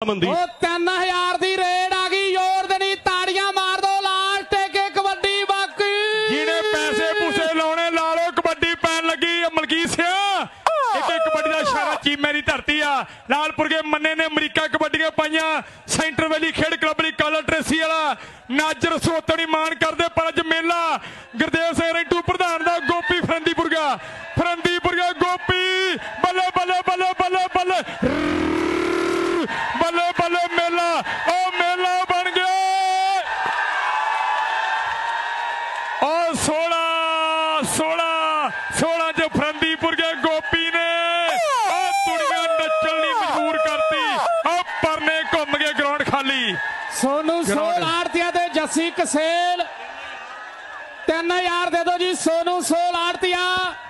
3000 की रेड आ गई, जोर देनी ताड़ियां मार दो, लाल टेके कबड्डी बाकी जिन्हें पैसे पूसे लाने ला लो, कबड्डी पैन लगी मलकीत सिंह कबड्डी का इशारा चीमे की धरती आ। लालपुर के मन्ने ने अमरीका कबड्डियां पाइया, सेंटर वैली खेड क्लब की काला ट्रेसी वाला नाजर सोतनी मान करते, पर अज मेला गुरदेव सिंह रेंटू प्रधान का गोपी फरंदीपुरगा गोपी बल्ले बल्ले बल्ले बल्ले बल्ले बल्ले बल्ले मेला मेला बन गया। और 16 जो फरंदीपुर के गोपी ने दुनिया नचलनी मजबूर करती, परने घूम गए ग्राउंड खाली। सोनू सोल आड़तिया दे जस्सी कसेल 3000 दे दो जी, सोनू सोल आड़तिया।